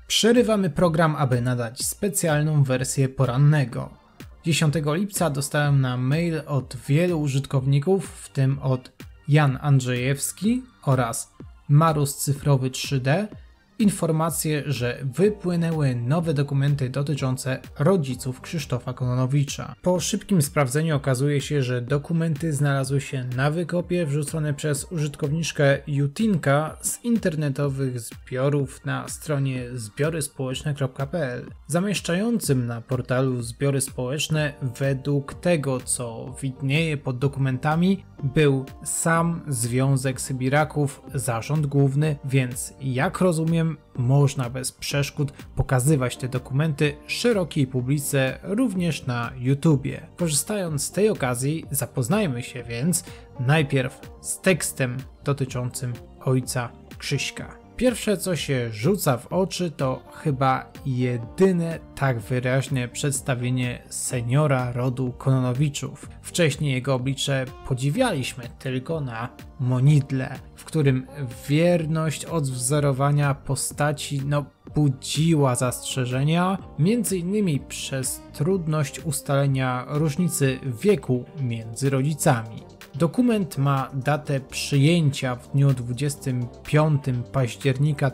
Przerywamy program, aby nadać specjalną wersję porannego. 10 lipca dostałem na mail od wielu użytkowników, w tym od Jan Andrzejewski oraz Marus Cyfrowy 3D, informację, że wypłynęły nowe dokumenty dotyczące rodziców Krzysztofa Kononowicza. Po szybkim sprawdzeniu okazuje się, że dokumenty znalazły się na wykopie wrzucone przez użytkowniczkę Jutinka z internetowych zbiorów na stronie zbioryspołeczne.pl, zamieszczającym na portalu Zbiory Społeczne według tego, co widnieje pod dokumentami, był sam Związek Sybiraków, zarząd główny, więc jak rozumiem, można bez przeszkód pokazywać te dokumenty szerokiej publice również na YouTubie. Korzystając z tej okazji, zapoznajmy się więc najpierw z tekstem dotyczącym ojca Krzyśka. Pierwsze, co się rzuca w oczy, to chyba jedyne tak wyraźne przedstawienie seniora rodu Kononowiczów. Wcześniej jego oblicze podziwialiśmy tylko na monidle, w którym wierność odwzorowania postaci budziła zastrzeżenia, m.in. przez trudność ustalenia różnicy wieku między rodzicami. Dokument ma datę przyjęcia w dniu 25 października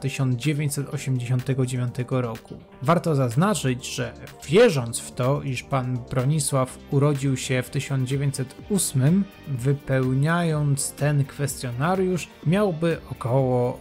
1989 roku. Warto zaznaczyć, że wierząc w to, iż pan Bronisław urodził się w 1908, wypełniając ten kwestionariusz, miałby około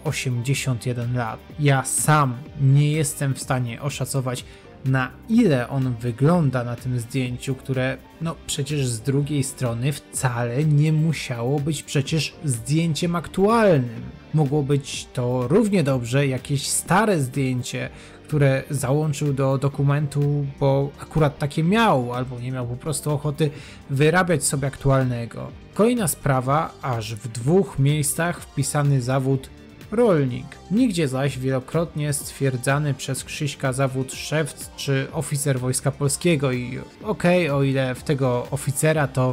81 lat. Ja sam nie jestem w stanie oszacować, na ile on wygląda na tym zdjęciu, które przecież z drugiej strony wcale nie musiało być przecież zdjęciem aktualnym. Mogło być to równie dobrze jakieś stare zdjęcie, które załączył do dokumentu, bo akurat takie miał, albo nie miał po prostu ochoty wyrabiać sobie aktualnego. Kolejna sprawa, aż w 2 miejscach wpisany zawód rolnik. Nigdzie zaś wielokrotnie stwierdzany przez Krzyśka zawód szewc czy oficer Wojska Polskiego i o ile w tego oficera to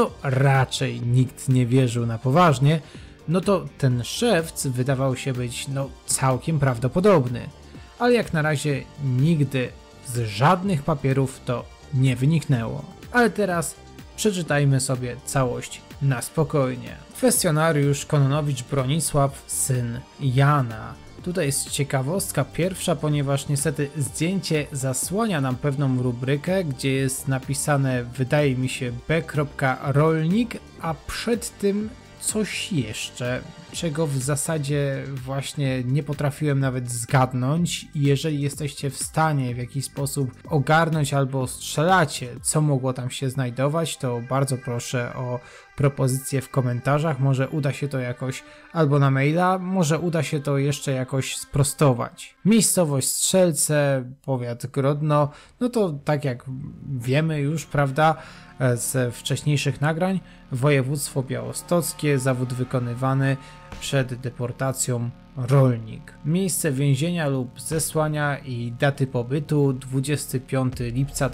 raczej nikt nie wierzył na poważnie, to ten szewc wydawał się być całkiem prawdopodobny. Ale jak na razie nigdy z żadnych papierów to nie wyniknęło. Ale teraz przeczytajmy sobie całość na spokojnie. Kwestionariusz Kononowicz Bronisław, syn Jana. Tutaj jest ciekawostka pierwsza, ponieważ niestety zdjęcie zasłania nam pewną rubrykę, gdzie jest napisane, wydaje mi się, b.rolnik, a przed tym coś jeszcze, czego w zasadzie właśnie nie potrafiłem nawet zgadnąć. Jeżeli jesteście w stanie w jakiś sposób ogarnąć albo strzelacie, co mogło tam się znajdować, to bardzo proszę o propozycje w komentarzach. Może uda się to jakoś albo na maila, może uda się to jeszcze jakoś sprostować. Miejscowość Strzelce, powiat Grodno, to tak jak wiemy już, prawda, z wcześniejszych nagrań, województwo białostockie, zawód wykonywany przed deportacją rolnik. Miejsce więzienia lub zesłania i daty pobytu 25 lipca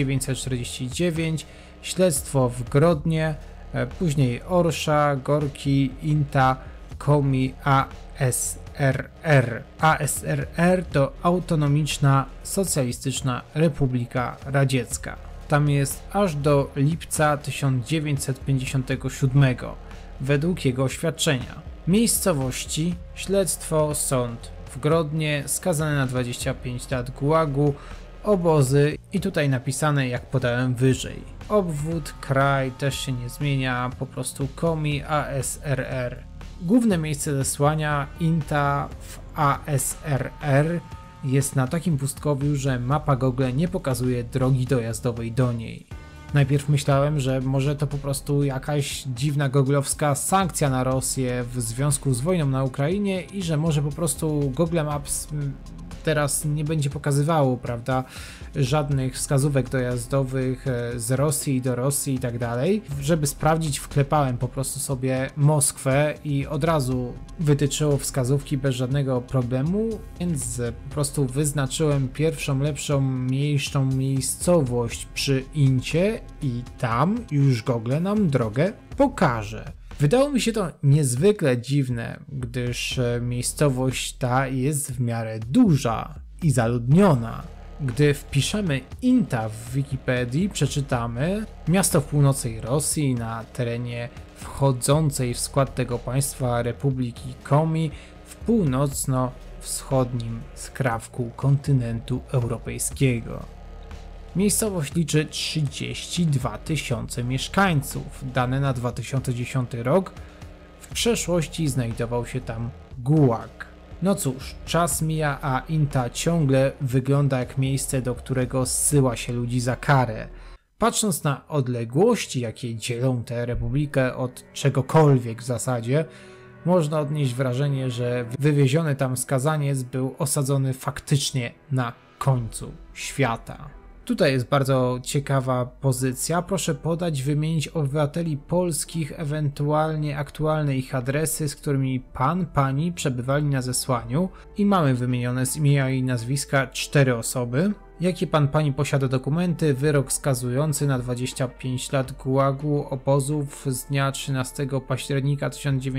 1949, śledztwo w Grodnie, później Orsza, Gorki, Inta, Komi, ASRR. ASRR to Autonomiczna Socjalistyczna Republika Radziecka. Tam jest aż do lipca 1957, według jego oświadczenia. Miejscowości, śledztwo, sąd w Grodnie, skazany na 25 lat gułagu, obozy i tutaj napisane, jak podałem wyżej. Obwód, kraj też się nie zmienia, po prostu Komi, ASRR. Główne miejsce zesłania, Inta w ASRR, jest na takim pustkowiu, że mapa Google nie pokazuje drogi dojazdowej do niej. Najpierw myślałem, że może to po prostu jakaś dziwna googlowska sankcja na Rosję w związku z wojną na Ukrainie i że może po prostu Google Maps teraz nie będzie pokazywało, prawda, żadnych wskazówek dojazdowych z Rosji do Rosji i tak dalej. Żeby sprawdzić, wklepałem po prostu sobie Moskwę i od razu wytyczyło wskazówki bez żadnego problemu, więc po prostu wyznaczyłem pierwszą, lepszą, mniejszą miejscowość przy Incie i tam już Google nam drogę pokaże. Wydało mi się to niezwykle dziwne, gdyż miejscowość ta jest w miarę duża. i zaludniona. Gdy wpiszemy INTA w Wikipedii, przeczytamy: miasto w północnej Rosji na terenie wchodzącej w skład tego państwa Republiki Komi w północno-wschodnim skrawku kontynentu europejskiego. Miejscowość liczy 32 000 mieszkańców. Dane na 2010 rok. W przeszłości znajdował się tam gułag. No cóż, czas mija, a INTA ciągle wygląda jak miejsce, do którego zsyła się ludzi za karę. Patrząc na odległości, jakie dzielą tę republikę od czegokolwiek w zasadzie, można odnieść wrażenie, że wywieziony tam skazaniec był osadzony faktycznie na końcu świata. Tutaj jest bardzo ciekawa pozycja. Proszę podać, wymienić obywateli polskich, ewentualnie aktualne ich adresy, z którymi pan, pani przebywali na zesłaniu. I mamy wymienione z imienia i nazwiska 4 osoby. Jakie pan, pani posiada dokumenty? Wyrok skazujący na 25 lat gułagu obozów z dnia 13 października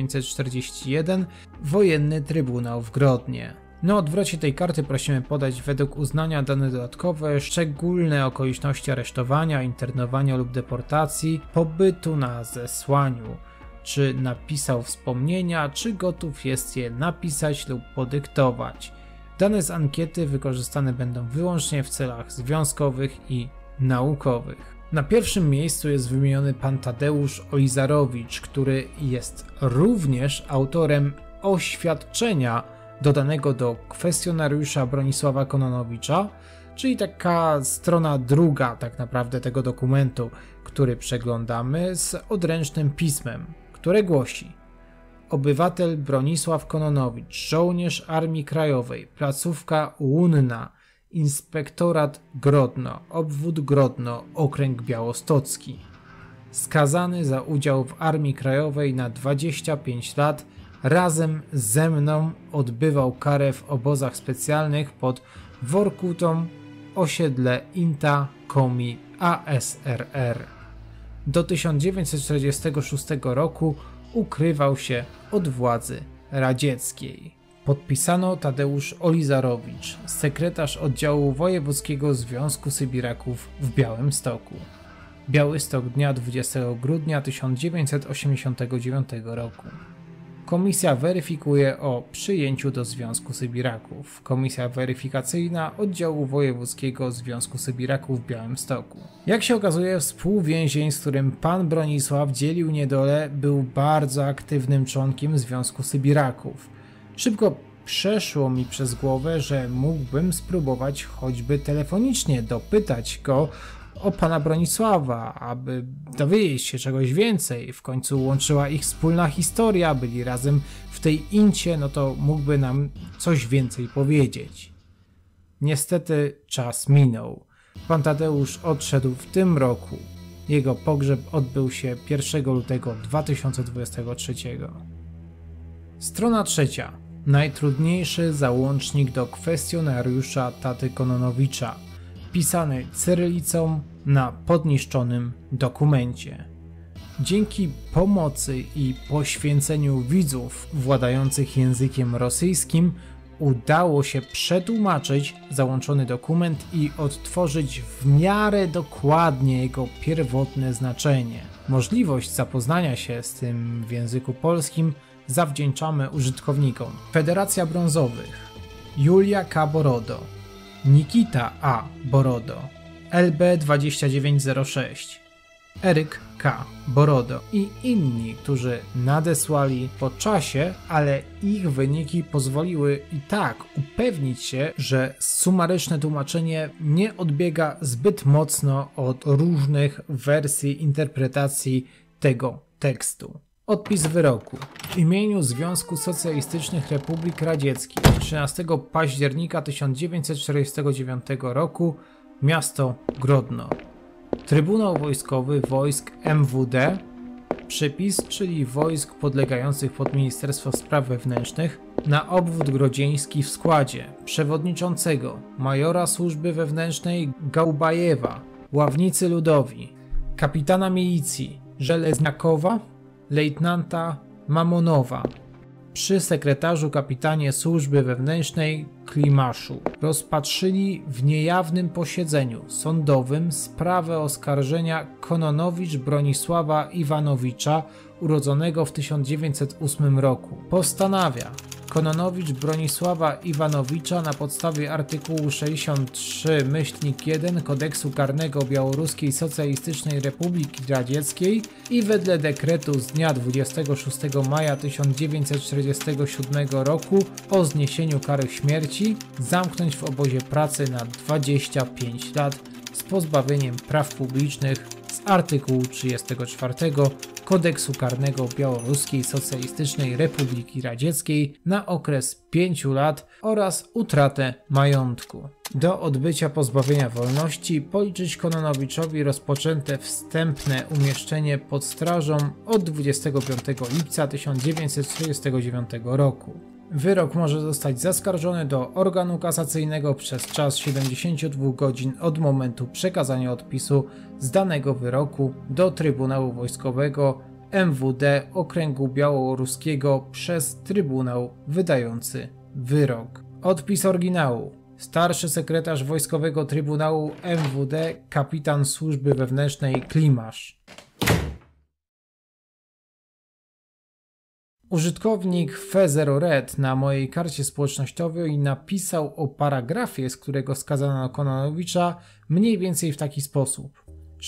1941. Wojenny Trybunał w Grodnie. Na odwrocie tej karty prosimy podać według uznania dane dodatkowe, szczególne okoliczności aresztowania, internowania lub deportacji, pobytu na zesłaniu. Czy napisał wspomnienia, czy gotów jest je napisać lub podyktować. Dane z ankiety wykorzystane będą wyłącznie w celach związkowych i naukowych. Na pierwszym miejscu jest wymieniony pan Tadeusz Olizarowicz, który jest również autorem oświadczenia dodanego do kwestionariusza Bronisława Kononowicza, czyli taka strona druga tak naprawdę tego dokumentu, który przeglądamy, z odręcznym pismem, które głosi: obywatel Bronisław Kononowicz, żołnierz Armii Krajowej, placówka Łunna, inspektorat Grodno, obwód Grodno, okręg białostocki. Skazany za udział w Armii Krajowej na 25 lat, razem ze mną odbywał karę w obozach specjalnych pod Workutą, osiedle INTA Komi ASRR. Do 1946 roku ukrywał się od władzy radzieckiej. Podpisano Tadeusz Olizarowicz, sekretarz oddziału Wojewódzkiego Związku Sybiraków w Białymstoku. Białystok, dnia 20 grudnia 1989 roku. Komisja weryfikuje o przyjęciu do Związku Sybiraków. Komisja weryfikacyjna Oddziału Wojewódzkiego Związku Sybiraków w Białymstoku. Jak się okazuje, współwięzień, z którym pan Bronisław dzielił niedolę, był bardzo aktywnym członkiem Związku Sybiraków. Szybko przeszło mi przez głowę, że mógłbym spróbować choćby telefonicznie dopytać go o pana Bronisława, aby dowiedzieć się czegoś więcej. W końcu łączyła ich wspólna historia, byli razem w tej INcie, no to mógłby nam coś więcej powiedzieć. Niestety czas minął. Pan Tadeusz odszedł w tym roku. Jego pogrzeb odbył się 1 lutego 2023. Strona 3. Najtrudniejszy załącznik do kwestionariusza Taty Kononowicza. Pisany cyrylicą na podniszczonym dokumencie. Dzięki pomocy i poświęceniu widzów władających językiem rosyjskim udało się przetłumaczyć załączony dokument i odtworzyć w miarę dokładnie jego pierwotne znaczenie. Możliwość zapoznania się z tym w języku polskim zawdzięczamy użytkownikom: Federacja Brązowych, Julia K. Borodo, Nikita A. Borodo, LB2906, Eryk K. Borodo i inni, którzy nadesłali po czasie, ale ich wyniki pozwoliły i tak upewnić się, że sumaryczne tłumaczenie nie odbiega zbyt mocno od różnych wersji interpretacji tego tekstu. Odpis wyroku. W imieniu Związku Socjalistycznych Republik Radzieckich 13 października 1949 roku, miasto Grodno. Trybunał Wojskowy Wojsk MWD, przypis, czyli wojsk podlegających pod Ministerstwo Spraw Wewnętrznych, na obwód grodzieński w składzie przewodniczącego majora Służby Wewnętrznej Gałbajewa, ławnicy ludowi, kapitana milicji Żelezniakowa, lejtnanta Mamonowa, przy sekretarzu kapitanie służby wewnętrznej Klimaszu rozpatrzyli w niejawnym posiedzeniu sądowym sprawę oskarżenia Kononowicz Bronisława Iwanowicza, urodzonego w 1908 roku. Postanawia Kononowicz Bronisława Iwanowicza na podstawie artykułu 63-1 Kodeksu Karnego Białoruskiej Socjalistycznej Republiki Radzieckiej i wedle dekretu z dnia 26 maja 1947 roku o zniesieniu kary śmierci zamknąć w obozie pracy na 25 lat z pozbawieniem praw publicznych z artykułu 34 Kodeksu Karnego Białoruskiej Socjalistycznej Republiki Radzieckiej na okres 5 lat oraz utratę majątku. Do odbycia pozbawienia wolności policzyć Kononowiczowi rozpoczęte wstępne umieszczenie pod strażą od 25 lipca 1949 roku. Wyrok może zostać zaskarżony do organu kasacyjnego przez czas 72 godzin od momentu przekazania odpisu z danego wyroku do Trybunału Wojskowego MWD Okręgu Białoruskiego przez Trybunał wydający wyrok. Odpis oryginału. Starszy sekretarz Wojskowego Trybunału MWD, kapitan Służby Wewnętrznej Klimasz. Użytkownik Fe0red na mojej karcie społecznościowej napisał o paragrafie, z którego skazano Kononowicza mniej więcej w taki sposób.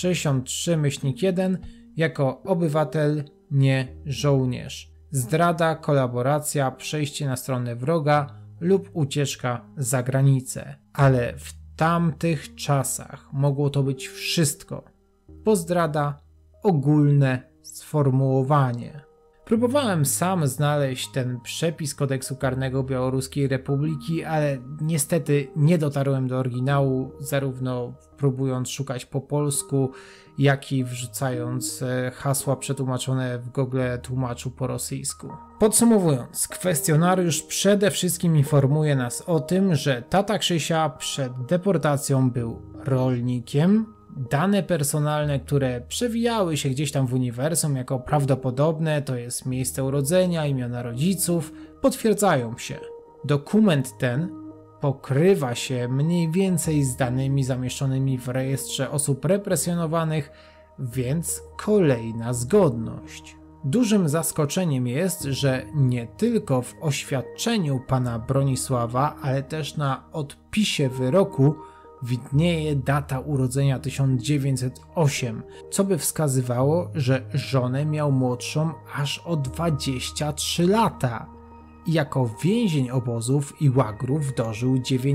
63-1 jako obywatel, nie żołnierz. Zdrada, kolaboracja, przejście na stronę wroga lub ucieczka za granicę. Ale w tamtych czasach mogło to być wszystko, bo zdrada ogólne sformułowanie. Próbowałem sam znaleźć ten przepis kodeksu karnego Białoruskiej Republiki, ale niestety nie dotarłem do oryginału, zarówno próbując szukać po polsku, jak i wrzucając hasła przetłumaczone w Google tłumaczu po rosyjsku. Podsumowując, kwestionariusz przede wszystkim informuje nas o tym, że tata Krzysia przed deportacją był rolnikiem. Dane personalne, które przewijały się gdzieś tam w uniwersum jako prawdopodobne, to jest miejsce urodzenia, imiona rodziców, potwierdzają się. Dokument ten pokrywa się mniej więcej z danymi zamieszczonymi w rejestrze osób represjonowanych, więc kolejna zgodność. Dużym zaskoczeniem jest, że nie tylko w oświadczeniu pana Bronisława, ale też na odpisie wyroku widnieje data urodzenia 1908, co by wskazywało, że żonę miał młodszą aż o 23 lata. I jako więzień obozów i łagrów dożył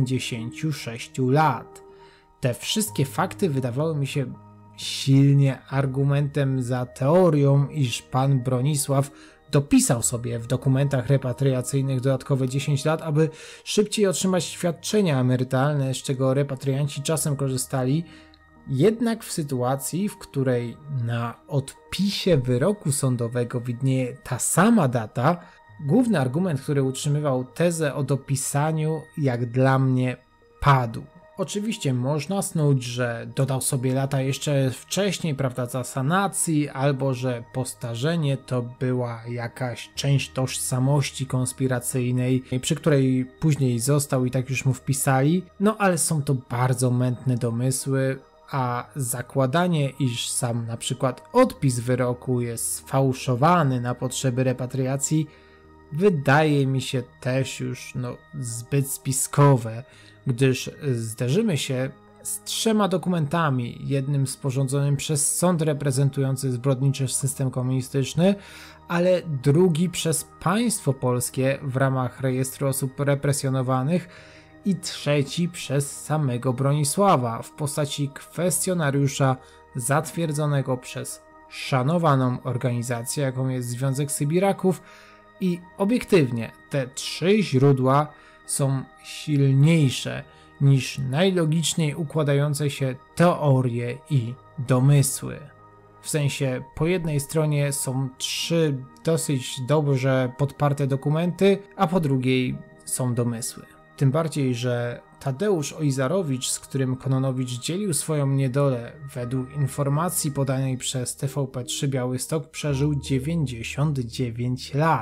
96 lat. Te wszystkie fakty wydawały mi się silnie argumentem za teorią, iż pan Bronisław dopisał sobie w dokumentach repatriacyjnych dodatkowe 10 lat, aby szybciej otrzymać świadczenia emerytalne, z czego repatrianci czasem korzystali. Jednak w sytuacji, w której na odpisie wyroku sądowego widnieje ta sama data, główny argument, który utrzymywał tezę o dopisaniu, jak dla mnie padł. Oczywiście można snuć, że dodał sobie lata jeszcze wcześniej, prawda, za sanacji, albo że postarzenie to była jakaś część tożsamości konspiracyjnej, przy której później został i tak już mu wpisali. No ale są to bardzo mętne domysły, a zakładanie, iż sam na przykład odpis wyroku jest sfałszowany na potrzeby repatriacji, wydaje mi się też już zbyt spiskowe, gdyż zderzymy się z 3 dokumentami, jednym sporządzonym przez sąd reprezentujący zbrodniczy system komunistyczny, ale drugi przez państwo polskie w ramach rejestru osób represjonowanych i trzeci przez samego Bronisława w postaci kwestionariusza zatwierdzonego przez szanowaną organizację, jaką jest Związek Sybiraków, i obiektywnie te 3 źródła są silniejsze niż najlogiczniej układające się teorie i domysły. W sensie, po jednej stronie są 3 dosyć dobrze podparte dokumenty, a po drugiej są domysły. Tym bardziej, że Tadeusz Ojzarowicz, z którym Kononowicz dzielił swoją niedolę, według informacji podanej przez TVP3 Białystok przeżył 99 lat.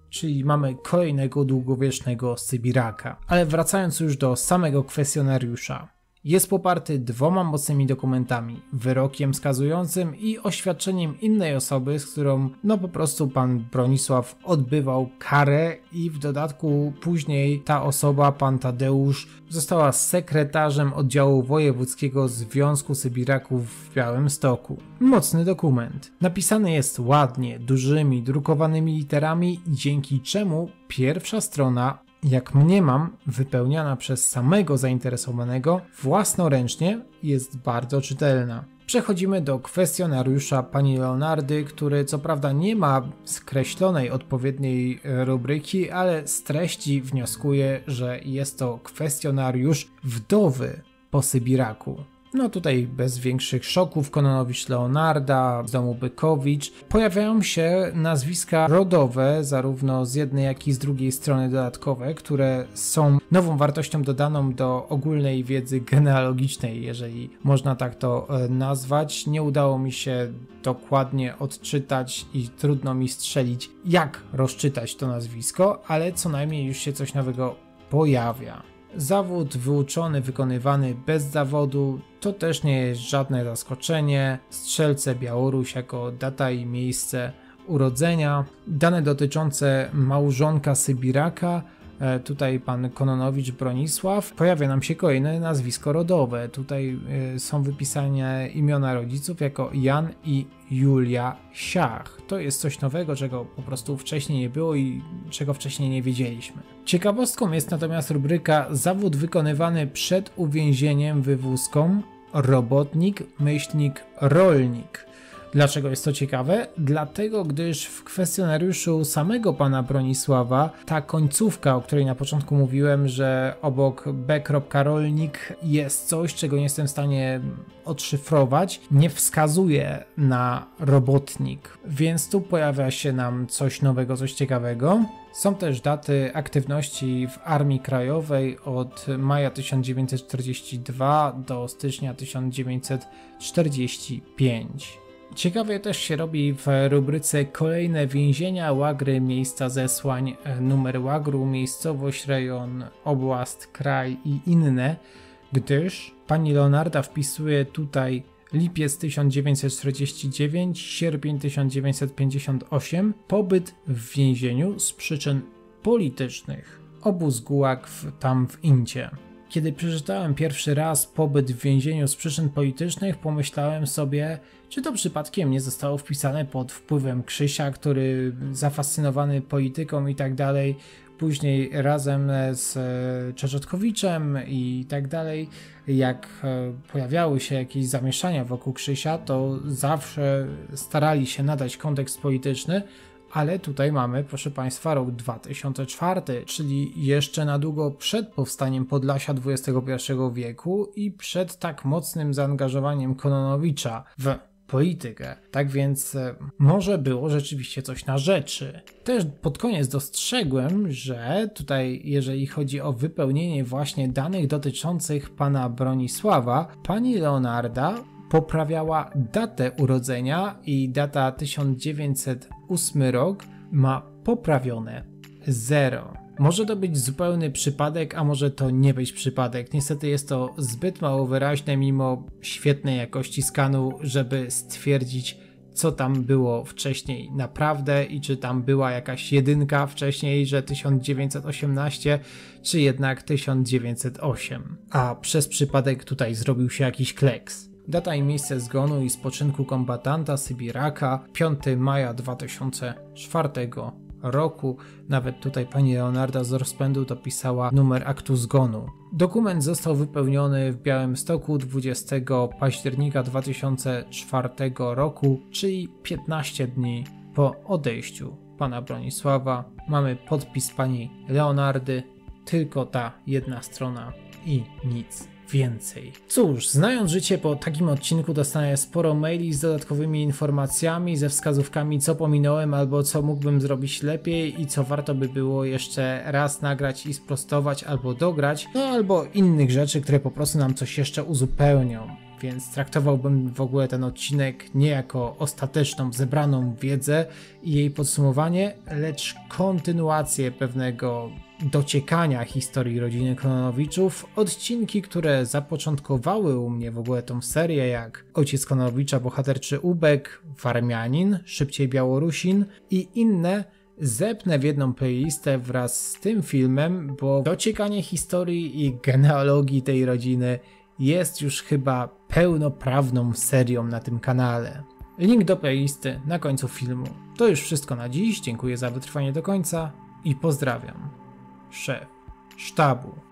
czyli mamy kolejnego długowiecznego Sybiraka. Ale wracając już do samego kwestionariusza. Jest poparty 2 mocnymi dokumentami, wyrokiem skazującym i oświadczeniem innej osoby, z którą po prostu pan Bronisław odbywał karę i w dodatku później ta osoba, pan Tadeusz, została sekretarzem oddziału wojewódzkiego Związku Sybiraków w Białymstoku. Mocny dokument. Napisany jest ładnie, dużymi, drukowanymi literami, dzięki czemu pierwsza strona, jak mniemam, wypełniana przez samego zainteresowanego własnoręcznie, jest bardzo czytelna. Przechodzimy do kwestionariusza pani Leonardy, który co prawda nie ma skreślonej odpowiedniej rubryki, ale z treści wnioskuję, że jest to kwestionariusz wdowy po Sybiraku. Tutaj bez większych szoków, Kononowicz Leonarda, z domu Bykowicz. Pojawiają się nazwiska rodowe, zarówno z jednej, jak i z drugiej strony dodatkowe, które są nową wartością dodaną do ogólnej wiedzy genealogicznej, jeżeli można tak to nazwać. Nie udało mi się dokładnie odczytać i trudno mi strzelić, jak rozczytać to nazwisko, ale co najmniej już się coś nowego pojawia. Zawód wyuczony, wykonywany bez zawodu, to też nie jest żadne zaskoczenie. Strzelce Białoruś jako data i miejsce urodzenia. Dane dotyczące małżonka Sybiraka, tutaj pan Kononowicz Bronisław. Pojawia nam się kolejne nazwisko rodowe. Tutaj są wypisane imiona rodziców jako Jan i Julia Siach. To jest coś nowego, czego po prostu wcześniej nie było i czego wcześniej nie wiedzieliśmy. Ciekawostką jest natomiast rubryka zawód wykonywany przed uwięzieniem wywózką robotnik-rolnik. Dlaczego jest to ciekawe? Dlatego, gdyż w kwestionariuszu samego pana Bronisława ta końcówka, o której na początku mówiłem, że obok b.rolnik jest coś, czego nie jestem w stanie odszyfrować, nie wskazuje na robotnik, więc tu pojawia się nam coś nowego, coś ciekawego. Są też daty aktywności w Armii Krajowej od maja 1942 do stycznia 1945. Ciekawie też się robi w rubryce kolejne więzienia, łagry, miejsca zesłań, numer łagru, miejscowość, rejon, oblast, kraj i inne, gdyż pani Leonarda wpisuje tutaj lipiec 1949, sierpień 1958, pobyt w więzieniu z przyczyn politycznych. Obóz Gułag tam w Incie. Kiedy przeczytałem pierwszy raz pobyt w więzieniu z przyczyn politycznych, pomyślałem sobie, czy to przypadkiem nie zostało wpisane pod wpływem Krzysia, który zafascynowany polityką i tak dalej, później razem z Czerzotkowiczem i tak dalej, jak pojawiały się jakieś zamieszania wokół Krzysia, to zawsze starali się nadać kontekst polityczny, ale tutaj mamy, proszę Państwa, rok 2004, czyli jeszcze na długo przed powstaniem Podlasia XXI wieku i przed tak mocnym zaangażowaniem Kononowicza w politykę. Tak więc może było rzeczywiście coś na rzeczy. Też pod koniec dostrzegłem, że tutaj, jeżeli chodzi o wypełnienie właśnie danych dotyczących pana Bronisława, pani Leonarda poprawiała datę urodzenia i data 1908 rok ma poprawione 0. Może to być zupełny przypadek, a może to nie być przypadek. Niestety jest to zbyt mało wyraźne mimo świetnej jakości skanu, żeby stwierdzić, co tam było wcześniej naprawdę i czy tam była jakaś jedynka wcześniej, że 1918 czy jednak 1908. A przez przypadek tutaj zrobił się jakiś kleks. Data i miejsce zgonu i spoczynku kombatanta Sybiraka 5 maja 2004 roku. Nawet tutaj pani Leonarda z rozpędu dopisała numer aktu zgonu. Dokument został wypełniony w Białymstoku 20 października 2004 roku, czyli 15 dni po odejściu pana Bronisława. Mamy podpis pani Leonardy, tylko ta jedna strona i nic więcej. Cóż, znając życie po takim odcinku dostaję sporo maili z dodatkowymi informacjami, ze wskazówkami, co pominąłem albo co mógłbym zrobić lepiej i co warto by było jeszcze raz nagrać i sprostować albo dograć, no albo innych rzeczy, które po prostu nam coś jeszcze uzupełnią. więc traktowałbym w ogóle ten odcinek nie jako ostateczną, zebraną wiedzę i jej podsumowanie, lecz kontynuację pewnego dociekania historii rodziny Kononowiczów, odcinki, które zapoczątkowały u mnie w ogóle tą serię, jak Ojciec Kononowicza, Bohaterczy Ubek, Warmianin, Szybciej Białorusin i inne, zepnę w jedną playlistę wraz z tym filmem, bo dociekanie historii i genealogii tej rodziny jest już chyba pełnoprawną serią na tym kanale. Link do playlisty na końcu filmu. To już wszystko na dziś, dziękuję za wytrwanie do końca i pozdrawiam. Szef sztabu.